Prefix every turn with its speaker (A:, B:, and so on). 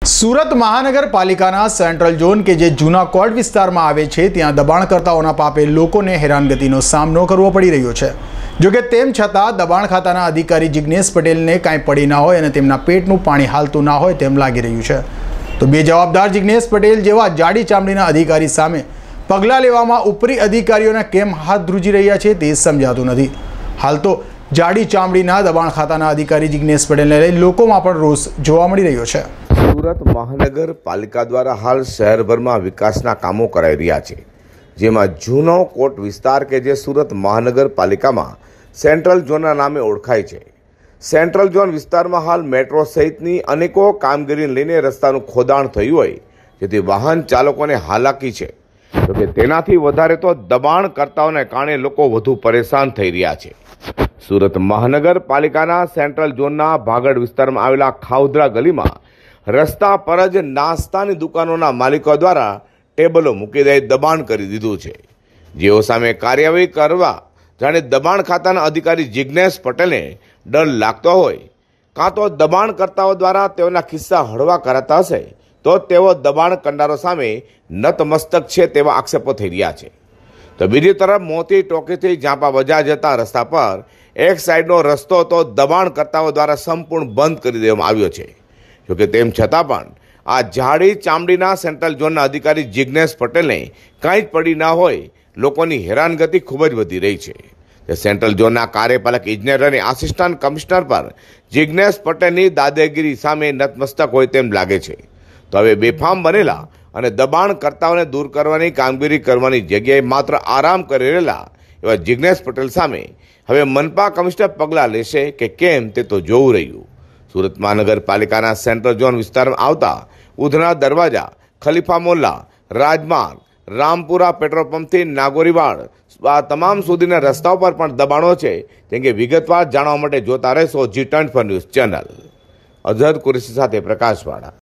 A: સુરત મહાનગરપાલિકાના central zone કે જે જૂના કોર્ટ વિસ્તારમાં આવે છે ત્યાં દબાણકર્તાઓના પાપે લોકોને હેરાનગતિનો સામનો કરવો પડી રહ્યો છે। જોકે તેમ છતાં દબાણ ખાતાના અધિકારી જિગ્નેશ પટેલને કાંઈ પડી ના હોય અને તેમના પેટનું પાણી હાલતું ના હોય તેમ લાગી રહ્યું છે। તો બેજવાબદાર જિગ્નેશ પટેલ જેવા જાડી ચામડીના અધિકારી સામે પગલાં લેવામાં ઉપરી અધિકારીઓને કેમ હાથ ધ્રુજી રહ્યા છે તે સમજાતું નથી। હાલ તો જાડી ચામડીના દબાણ ખાતાના અધિકારી જિગ્નેશ પટેલને લઈ લોકોમાં પણ રોષ જોવા મળી રહ્યો છે।
B: સુરત મહાનગરપાલિકા દ્વારા હાલ શહેરભરમાં વિકાસના કામો કરાઈ રહ્યા છે, જેમાં જૂનો કોર્ટ વિસ્તાર કે જે સુરત મહાનગરપાલિકામાં સેન્ટ્રલ ઝોનના નામે ઓળખાય છે। સેન્ટ્રલ ઝોન વિસ્તારમાં હાલ મેટ્રો સહિતની અનેકો કામગીરીને લઈને રસ્તાનું ખોદાણ થયું હોય, જેથી વાહન ચાલકોને હાલાકી છે। જોકે તેનાથી વધારે તો દબાણકર્તાઓને કારણે લોકો વધુ પરેશાન થઈ રહ્યા છે। સુરત મહાનગરપાલિકાના સેન્ટ્રલ ઝોનના ભાગડ વિસ્તારમાં આવેલા ખાઉધરા ગલીમાં રસ્તા પર જ નાસ્તાની દુકાનોના માલિકો દ્વારા ટેબલો મૂકી દઈ દબાણ કરી દીધું છે, જેઓ સામે કાર્યવાહી કરવા જાણે દબાણ ખાતાના અધિકારી જિગ્નેશ પટેલને ડર લાગતો હોય, કાં તો દબાણકર્તાઓ દ્વારા તેઓના ખિસ્સા હળવા કરાતા હશે, તો તેઓ દબાણ કરનારો સામે નતમસ્તક છે તેવા આક્ષેપો થઈ રહ્યા છે। તો બીજી તરફ મોતી ટોકીથી જાંપા બજાર જતા રસ્તા પર એક સાઈડનો રસ્તો તો દબાણકર્તાઓ દ્વારા સંપૂર્ણ બંધ કરી દેવામાં આવ્યો છે। જોકે તેમ છતાં પણ આ જાડી ચામડીના સેન્ટ્રલ ઝોનના અધિકારી જિગ્નેશ પટેલને કાંઈ જ પડી ના હોય, લોકોની હેરાનગતિ ખૂબ જ વધી રહી છે। સેન્ટ્રલ ઝોનના કાર્યપાલક ઇજનેર અને આસિસ્ટન્ટ કમિશનર પર જિગ્નેશ પટેલની દાદાગીરી સામે નતમસ્તક હોય તેમ લાગે છે। તો હવે બેફામ બનેલા અને દબાણકર્તાઓને દૂર કરવાની કામગીરી કરવાની જગ્યાએ માત્ર આરામ કરી રહેલા એવા જિગ્નેશ પટેલ સામે હવે મનપા કમિશનર પગલાં લેશે કે કેમ તે તો જોવું રહ્યું। સુરત મહાનગરપાલિકાના સેન્ટ્રલ ઝોન વિસ્તારમાં આવતા ઉધના દરવાજા, ખલીફા મોલ્લા, રાજમાર્ગ, રામપુરા પેટ્રોલ પંપથી નાગોરીવાડ આ તમામ સુધીના રસ્તાઓ પર પણ દબાણો છે। જેમ કે વિગતવાર જાણવા માટે જોતા રહેશો G24 news channel. Azhar Qureshi સાથે પ્રકાશવાળા।